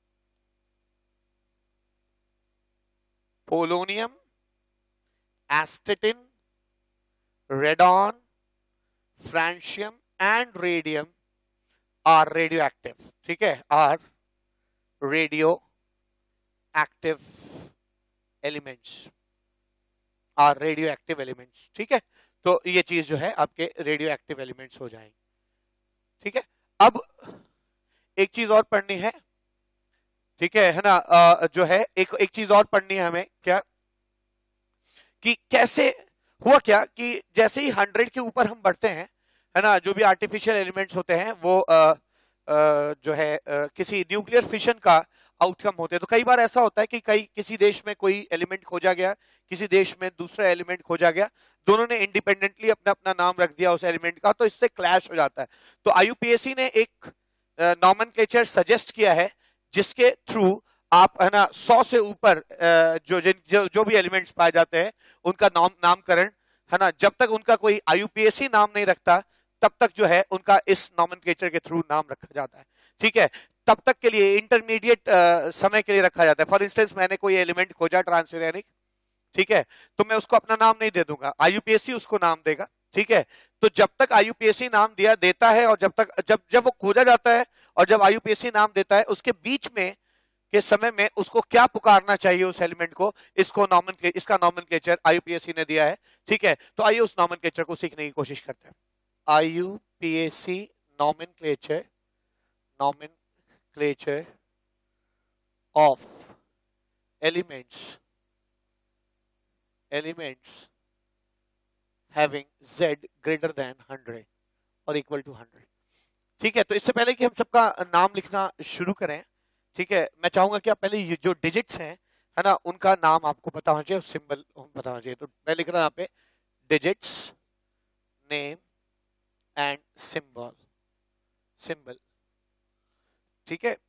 polonium, astatine, radon, francium and radium are radioactive. ठीक है, are radioactive elements, are radioactive elements. ठीक है, तो ये चीज जो है आपके रेडियो एक्टिव एलिमेंट्स हो जाएंगे। ठीक है, अब एक चीज और पढ़नी है, ठीक है ना, जो है एक चीज और पढ़नी है हमें, क्या कि कैसे हुआ क्या कि जैसे ही 100 के ऊपर हम बढ़ते हैं, है ना, जो भी आर्टिफिशियल एलिमेंट्स होते हैं वो जो है किसी न्यूक्लियर फिशन का आउटकम होते हैं। तो कई बार ऐसा होता है कि किसी देश में कोई एलिमेंट खोजा गया, किसी देश में दूसरा एलिमेंट खोजा गया, दोनों ने इंडिपेंडेंटली अपना अपना नाम रख दिया उस एलिमेंट का, तो इससे क्लैश हो जाता है। तो आईयूपीएसी ने एक नॉमेनक्लेचर सजेस्ट किया है जिसके थ्रू आप, है ना, 100 से ऊपर जो भी एलिमेंट्स पाए जाते हैं उनका नामकरण, है ना, जब तक उनका कोई आईयूपीएसी नाम नहीं रखता तब तक जो है उनका इस नॉमेनक्लेचर के थ्रू नाम रखा जाता है। ठीक है, तब तक के लिए इंटरमीडिएट समय के लिए रखा जाता है। फॉर इंस्टेंस मैंने कोई एलिमेंट खोजा ट्रांसयूरेनिक, ठीक है, तो मैं उसको अपना नाम नहीं दे दूंगा, आईयूपीएसी उसको नाम देगा, ठीक है। तो जब तक आईयूपीएसी नाम दिया देता है और जब तक जब जब वो खोजा जाता है और जब आईयूपीएसी नाम देता है, उसके बीच में के समय में उसको क्या पुकारना चाहिए उस एलिमेंट को, इसका नॉमेनक्लेचर आईयूपीएसी ने दिया है, ठीक है। तो आइए उस नॉमेनक्लेचर को सीखने की कोशिश करते हैं। IUPAC nomenclature, nomenclature of elements having z greater than 100 और इक्वल टू 100, ठीक है। तो इससे पहले कि हम सबका नाम लिखना शुरू करें, ठीक है, मैं चाहूंगा कि आप पहले ये जो डिजिट्स हैं, है ना, उनका नाम आपको पता होना चाहिए, सिंबल पता होना चाहिए। तो मैं लिख रहा हूं यहाँ पे डिजिट्स, नेम एंड सिंबल, ठीक है।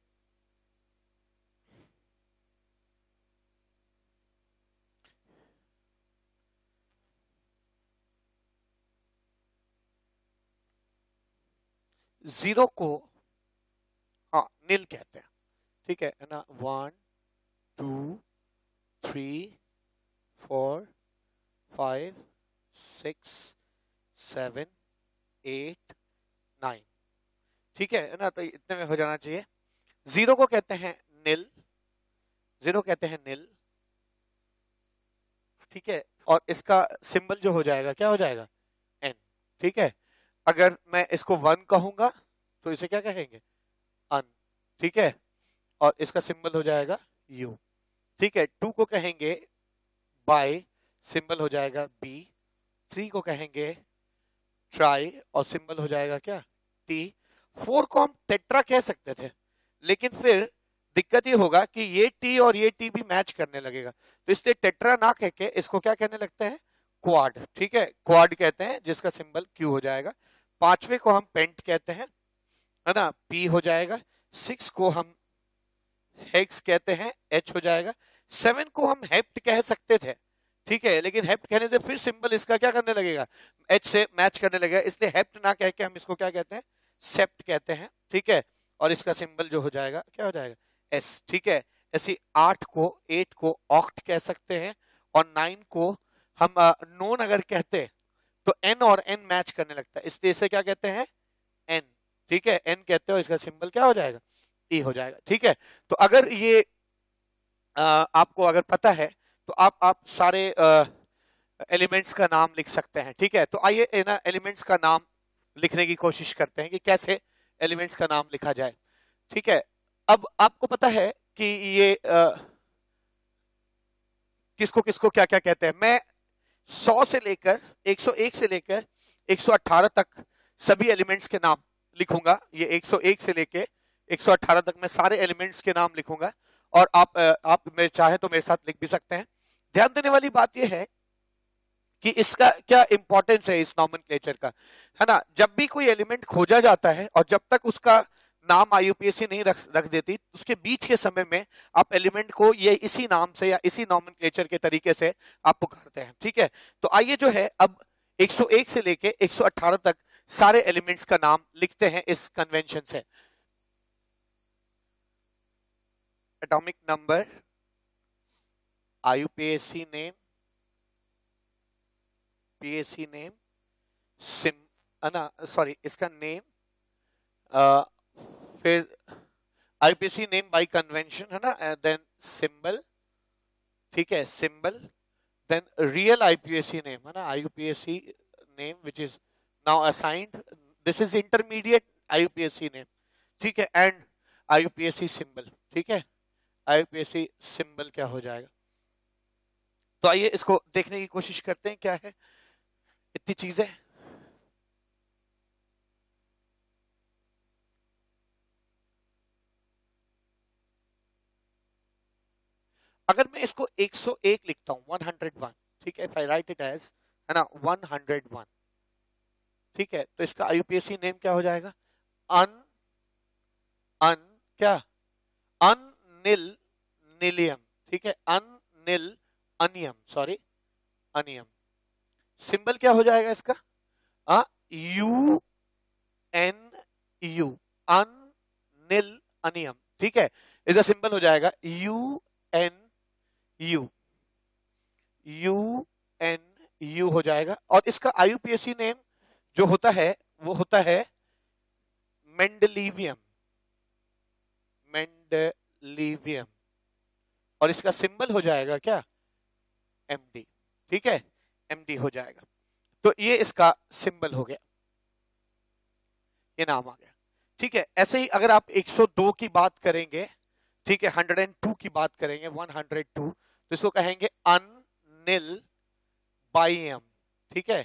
जीरो को हाँ नील कहते हैं, ठीक है ना। 1 2 3 4 5 6 7 8 9, ठीक है ना। तो इतने में हो जाना चाहिए। जीरो को कहते हैं नील, ठीक है। और इसका सिंबल जो हो जाएगा क्या हो जाएगा, एन, ठीक है। अगर मैं इसको 1 कहूंगा तो इसे क्या कहेंगे, अन, ठीक है। और इसका सिंबल हो जाएगा यू, ठीक है। 2 को कहेंगे बाय, सिंबल हो जाएगा बी। 3 को कहेंगे ट्राई और सिंबल हो जाएगा क्या, टी। 4 को हम टेट्रा कह सकते थे, लेकिन फिर दिक्कत ये होगा कि ये टी और ये टी भी मैच करने लगेगा, तो इसलिए टेट्रा ना कह के इसको क्या कहने लगते हैं, क्वाड, ठीक है, क्वाड कहते हैं, जिसका सिंबल क्यू हो जाएगा। 5वें को हम पेंट कहते हैं, है ना, पी हो जाएगा। 6 को हम हेक्स कहते हैं, एच हो जाएगा। 7 को हम हेप्ट कह सकते थे, ठीक है, लेकिन हेप्ट कहने से फिर सिंबल इसका क्या करने लगेगा, एच से मैच करने लगेगा, इसलिए हेप्ट ना कह के हम इसको क्या कहते हैं, सेप्ट कहते हैं, ठीक है। और इसका सिंबल जो हो जाएगा क्या हो जाएगा, एस, ठीक है। ऐसी 8 को ऑक्ट कह सकते हैं, और 9 को हम नोन अगर कहते तो एन और एन मैच करने लगता है, इसलिए इसे क्या कहते हैं, एन, ठीक है, एन कहते हो, इसका सिंबल क्या हो जाएगा, ई हो जाएगा, ठीक है। तो अगर ये आपको अगर पता है तो आप सारे एलिमेंट्स का नाम लिख सकते हैं, ठीक है। तो आइए ना एलिमेंट्स का नाम लिखने की कोशिश करते हैं कि कैसे एलिमेंट्स का नाम लिखा जाए, ठीक है। अब आपको पता है कि ये किसको किसको क्या क्या कहते हैं। मैं 100 से लेकर 101 से लेकर 118 तक सभी एलिमेंट्स के नाम लिखूंगा। ये 101 से लेकर 118 तक मैं सारे एलिमेंट्स के नाम लिखूंगा, और आप मेरे चाहे तो मेरे साथ लिख भी सकते हैं। ध्यान देने वाली बात यह है कि इसका क्या इंपॉर्टेंस है इस नॉमेनक्लेचर का, है ना। जब भी कोई एलिमेंट खोजा जाता है और जब तक उसका नाम आईयूपीएसी नहीं रख देती, उसके बीच के समय में आप एलिमेंट को ये इसी नाम से या इसी नॉमेनक्लेचर के तरीके से आप पुकारते हैं, ठीक है। तो आइए जो है अब 101 से लेके 118 तक सारे एलिमेंट्स का नाम लिखते हैं इस कन्वेंशन से। Atomic number, IUPAC name, PAC name, sim, ना सॉरी इसका नेम, फिर आईयूपीएसी नेम बाय कन्वेंशन, है ना, देन सिंबल, ठीक है, symbol, then real IUPAC name, है ना, IUPAC name which is now assigned, this is intermediate IUPAC name, ठीक है, एंड आईयूपीएसी सिंबल, ठीक है, आईयूपीएसी सिंबल क्या हो जाएगा। तो आइए इसको देखने की कोशिश करते हैं क्या है इतनी चीजें। अगर मैं इसको 101 लिखता हूं, 101, ठीक है, if I write it as, है ना, 101, ठीक है, तो इसका आईयूपीएसी नेम क्या हो जाएगा, अन क्या, अनिल निलियम, ठीक है, unnilunium, sorry unium. Symbol क्या हो जाएगा इसका, U N U, unnilunium, ठीक है। इसका सिंबल हो जाएगा UN UNU हो जाएगा। और इसका IUPAC नेम जो होता है वो होता है मेंडेलिवियम, मेंडेलिवियम। और इसका सिंबल हो जाएगा क्या, MD, ठीक है, MD हो जाएगा। तो ये इसका सिंबल हो गया, ये नाम आ गया, ठीक है। ऐसे ही अगर आप 102 की बात करेंगे, ठीक है, 102 की बात करेंगे, 102, तो इसको कहेंगे अनिल बाइयम, ठीक है,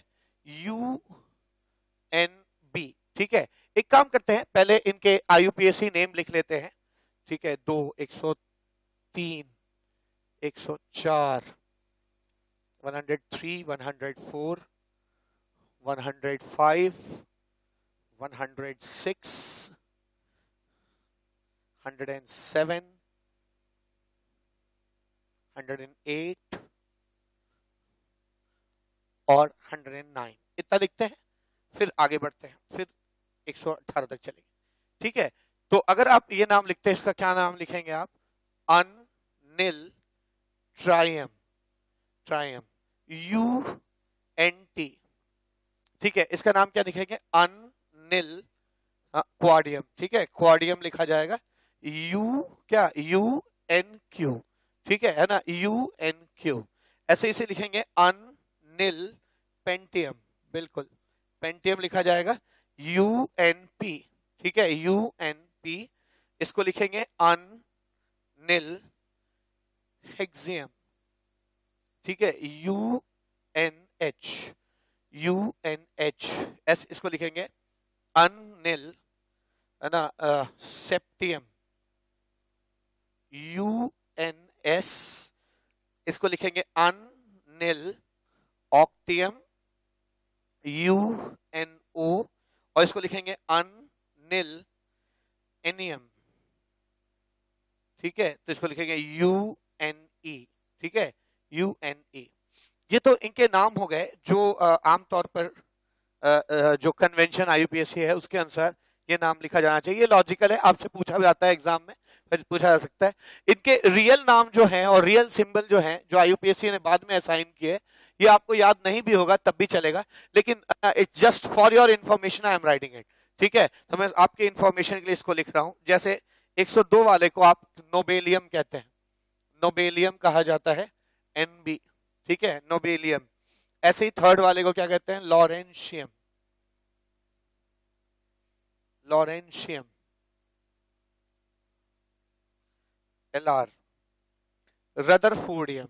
UNB, ठीक है। एक काम करते हैं, पहले इनके IUPAC नेम लिख लेते हैं, ठीक है। 2, 103, 104, 103, 104, 105, 106, 107, 108 और 109, इतना लिखते हैं। फिर आगे बढ़ते हैं, फिर 118 तक चलेंगे, ठीक है। तो अगर आप ये नाम लिखते हैं, इसका क्या नाम लिखेंगे आप, अनिल ट्रायम, ट्रायम, UNT, ठीक है। इसका नाम क्या लिखेंगे, अनिल क्वाडियम, ठीक है, क्वाडियम लिखा जाएगा, क्या UNQ, ठीक है ना, UNQ। ऐसे इसे लिखेंगे अनिल पेंटियम, बिल्कुल, पेंटियम लिखा जाएगा, UNP, ठीक है, UNP। इसको लिखेंगे अनिल हेक्सियम, ठीक है, UNH, इसको लिखेंगे अनिल, है ना, सेप्टियम, UNS। इसको लिखेंगे अनिल ऑक्टियम, UNO। और इसको लिखेंगे अनिल एनियम, ठीक है। तो इसको लिखेंगे UNE, ठीक है, UNE। ये तो इनके नाम हो गए जो आमतौर पर जो कन्वेंशन IUPAC है उसके अनुसार ये नाम लिखा जाना चाहिए। ये लॉजिकल है, आपसे पूछा जाता है एग्जाम में, फिर पूछा जा सकता है। इनके रियल नाम जो हैं और रियल सिंबल जो हैं, जो IUPAC ने बाद में असाइन किए, ये आपको याद नहीं भी होगा तब भी चलेगा, लेकिन it's just for your information I am writing it, ठीक है। तो मैं आपके इंफॉर्मेशन के लिए इसको लिख रहा हूं। जैसे 102 वाले को आप नोबेलियम कहते हैं, नोबेलियम कहा जाता है, NB, ठीक है, नोबेलियम। ऐसे ही थर्ड वाले को क्या कहते हैं, lawrencium, lawrencium, LR, rutherfordium,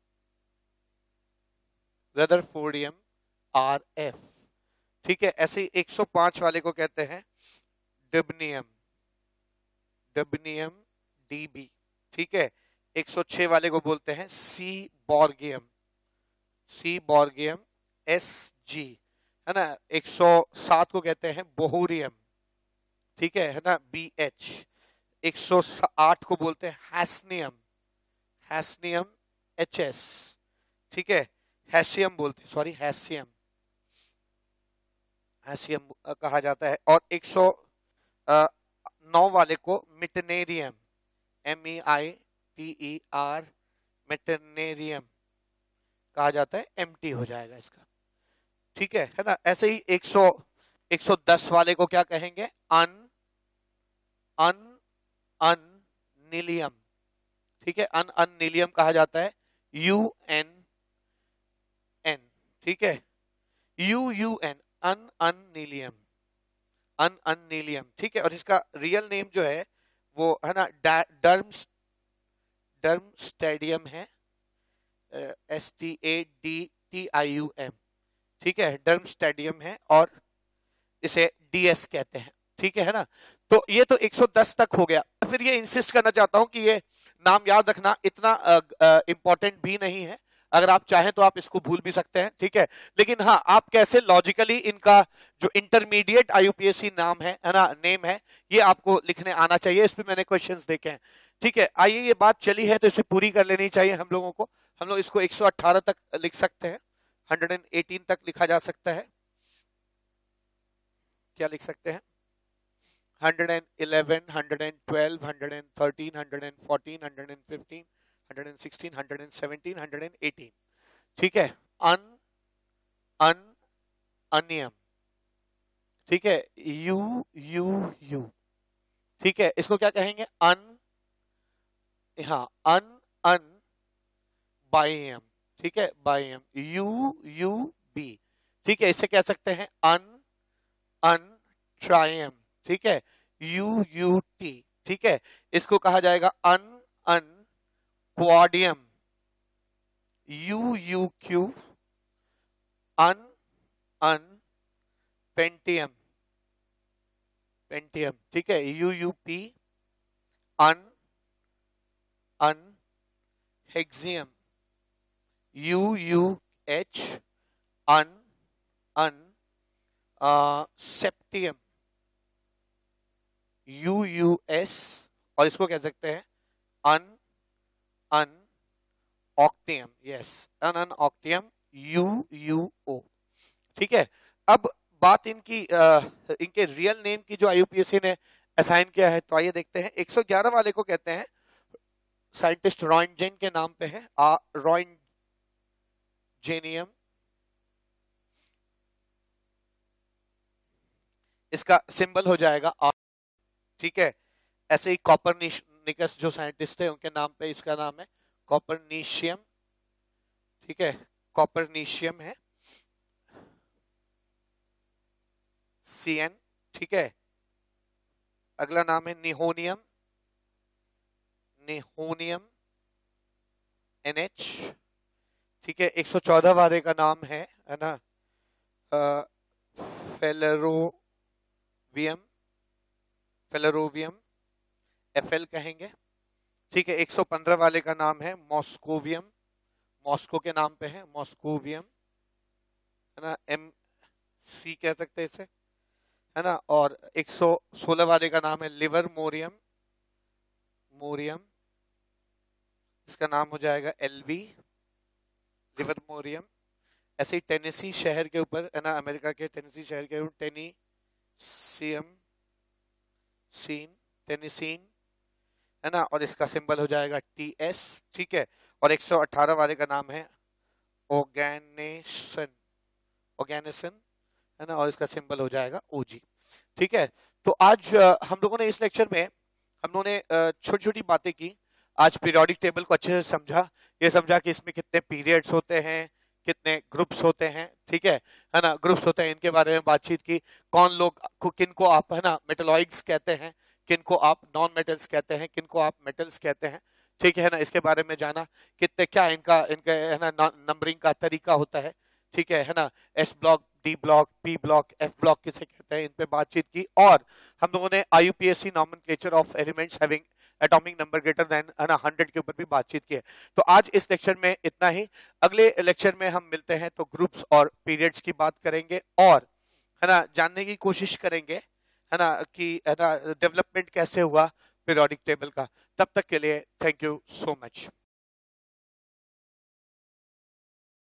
rutherfordium, RF, ठीक है। ऐसे ही 105 वाले को कहते हैं डिब्नियम, डिब्नियम DB, ठीक है। 106 वाले को बोलते हैं सी बॉर्गियम, सी बॉर्गियम SG, है ना। 107 को कहते हैं बोहूरियम, ठीक है ना, BH। 108 को बोलते हैं हैस्नियम, हैस्नियम HS, ठीक है, हैशियम बोलते हैं, सॉरी हैशियम, हैशियम कहा जाता है। और 109 वाले को मिटनेरियम, MEITER, मिटनेरियम कहा जाता है, MT हो जाएगा इसका, ठीक है ना। ऐसे ही 110 वाले को क्या कहेंगे, अनिलियम, ठीक है, अनिलियम कहा जाता है, UNN, ठीक है, UUN, अनिलियम, अनिलियम, ठीक है। और इसका रियल नेम जो है वो है ना डर्म स्टेडियम है, STADTIUM, ठीक है, डर्म स्टेडियम है, और इसे DS कहते हैं, ठीक है ना। तो ये तो 110 तक हो गया। फिर ये इंसिस्ट करना चाहता हूं कि ये नाम याद रखना इतना इंपॉर्टेंट भी नहीं है, अगर आप चाहें तो आप इसको भूल भी सकते हैं, ठीक है। लेकिन हाँ, आप कैसे लॉजिकली इनका जो इंटरमीडिएट IUPAC नाम है ना, नेम है, ये आपको लिखने आना चाहिए। इस पे मैंने क्वेश्चंस देखे हैं, ठीक है। आइए, ये बात चली है तो इसे पूरी कर लेनी चाहिए हम लोगों को। हम लोग इसको 118 तक लिख सकते हैं, 118 तक लिखा जा सकता है। क्या लिख सकते हैं, 111, 112, 113, 114, 115, 116, 117, 118, ठीक है। अन अन अनियम, ठीक है। यू यू यू, ठीक है। इसको क्या कहेंगे? अन, हाँ, अन अन बायम, ठीक है, बायम। यू यू बी, ठीक है। इसे कह सकते हैं अन अन ट्रायम, ठीक है। यू यू टी, ठीक है। इसको कहा जाएगा ununquadium, U U Q, ununpentium, pentium, ठीक है। U U P, ununhexium, U U H, ununseptium, U U S, और इसको कह सकते हैं ununoctium, yes, ununoctium, U U O, ठीक है। अब बात इनकी इनके रियल नेम की जो आईयूपीएससी ने असाइन किया है, तो आइए देखते हैं। 111 वाले को कहते हैं साइंटिस्ट रॉयनजेन के नाम पे है, रॉयनजेनियम। इसका सिंबल हो जाएगा R, ठीक है। ऐसे ही कॉपरनिकस जो साइंटिस्ट थे उनके नाम पे इसका नाम है कॉपरनीशियम, ठीक है, कॉपरनीशियम है, CN, ठीक है। अगला नाम है निहोनियम, निहोनियम NH, ठीक है। 114 वाले का नाम है ना, फेलरोवियम, फेलरोवियम FL कहेंगे, ठीक है। 115 वाले का नाम है मॉस्कोवियम, मॉस्को के नाम पे है मॉस्कोवियम, है ना, MC कह सकते हैं इसे, है ना। और 116 वाले का नाम है लिवर मोरियम, मोरियम, इसका नाम हो जाएगा LV, लिवर मोरियम। ऐसे ही टेनेसी शहर के ऊपर, है ना, अमेरिका के टेनेसी शहर के ऊपर टेनीसियम, सीन, टेनिसीन, है ना, और इसका सिंबल हो जाएगा TS, ठीक है। और 118 वाले का नाम है ऑर्गेनेसन, ऑर्गेनेसन, है ना, और इसका सिंबल हो जाएगा OG, ठीक है। तो आज हम लोगों ने इस लेक्चर में हम लोगों ने छोटी छोटी बातें की। आज पीरियोडिक टेबल को अच्छे से समझा, ये समझा कि इसमें कितने पीरियड्स होते हैं, कितने ग्रुप्स होते हैं, ठीक है ना, ग्रुप्स होते हैं, इनके बारे में बातचीत की। कौन लोग किन को आप, है ना, मेटलॉइड्स कहते हैं, किन को आप नॉन मेटल्स कहते हैं, किन को आप मेटल्स कहते हैं, ठीक है ना। इसके बारे में जाना, कितने क्या इनका इनका है ना नंबरिंग का तरीका होता है, ठीक है ना। S block, D block, P block, F block किसे कहते हैं, इन पे बातचीत की। और हम लोगों ने IUPAC nomenclature of elements having atomic number greater than 100 के ऊपर भी बातचीत की है। तो आज इस लेक्चर में इतना ही। अगले लेक्चर में हम मिलते हैं तो ग्रुप्स और पीरियड्स की बात करेंगे, और है ना जानने की कोशिश करेंगे, है ना, कि है ना डेवलपमेंट कैसे हुआ पीरियोडिक टेबल का। तब तक के लिए थैंक यू सो मच।